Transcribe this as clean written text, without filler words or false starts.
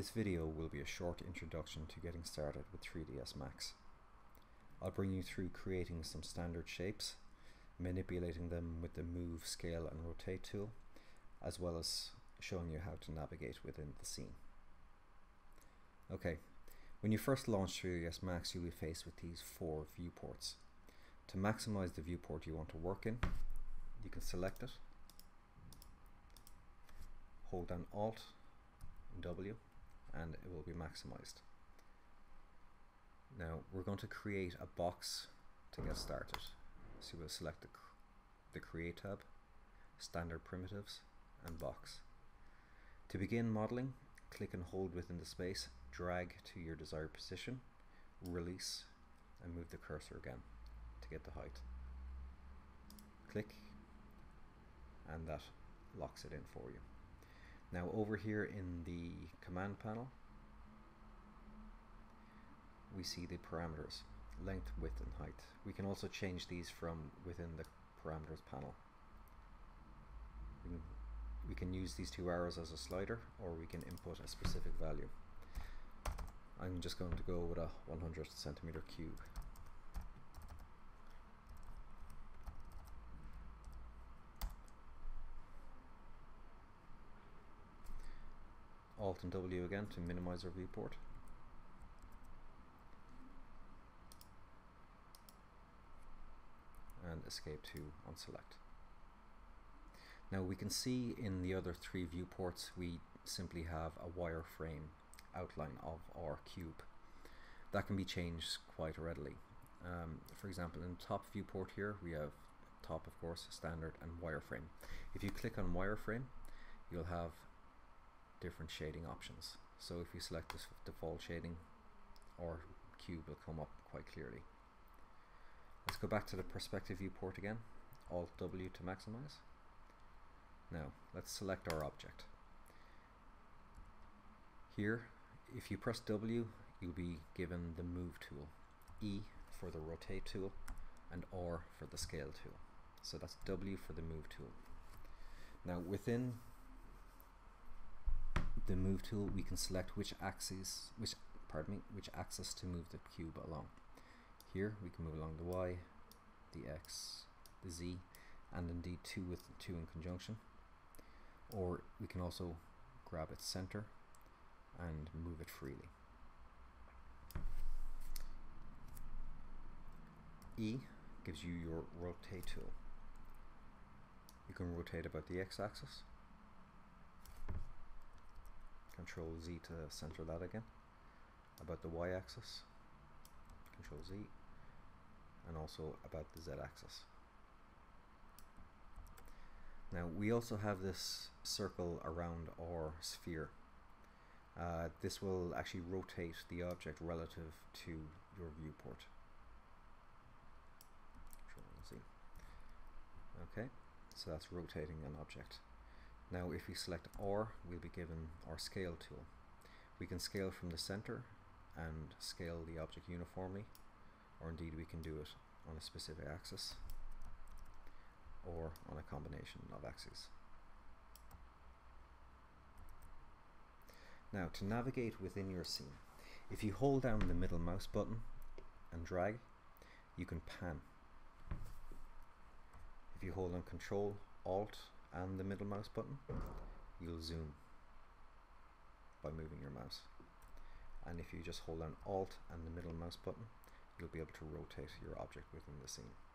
This video will be a short introduction to getting started with 3ds Max. I'll bring you through creating some standard shapes, manipulating them with the Move, Scale and Rotate tool, as well as showing you how to navigate within the scene. Okay, when you first launch 3ds Max, you'll be faced with these 4 viewports. To maximize the viewport you want to work in, you can select it, hold down Alt and W, and it will be maximized. Now we're going to create a box to get started. So we'll select the Create tab, Standard Primitives and Box. To begin modeling, click and hold within the space, drag to your desired position, release and move the cursor again to get the height. Click and that locks it in for you. Now over here in the command panel, we see the parameters, length, width and height. We can also change these from within the parameters panel. We can use these 2 arrows as a slider, or we can input a specific value. I'm just going to go with a 100 centimeter cube. Alt and W again to minimize our viewport. And escape to unselect. Now we can see in the other 3 viewports we simply have a wireframe outline of our cube. That can be changed quite readily. For example, in the top viewport here we have top, of course, standard and wireframe. If you click on wireframe, you'll have different shading options. So if you select this default shading, our cube will come up quite clearly. Let's go back to the perspective viewport again, Alt W to maximize. Now let's select our object. Here, if you press W, you'll be given the Move tool, E for the Rotate tool, and R for the Scale tool. So that's W for the Move tool. Now within the Move tool, we can select which axis to move the cube along. Here we can move along the Y, the X, the Z, and indeed 2 with 2 in conjunction. Or we can also grab its center and move it freely. E gives you your Rotate tool. You can rotate about the X-axis. Control Z to center that again. About the Y-axis, Control Z, and also about the Z-axis. Now we also have this circle around our sphere. This will actually rotate the object relative to your viewport. Control Z. Okay, so that's rotating an object. Now if we select R, we'll be given our Scale tool. We can scale from the center and scale the object uniformly, or indeed we can do it on a specific axis or on a combination of axes. Now to navigate within your scene, if you hold down the middle mouse button and drag, you can pan. If you hold on Control, Alt and the middle mouse button, you'll zoom by moving your mouse. And if you just hold down Alt and the middle mouse button, you'll be able to rotate your object within the scene.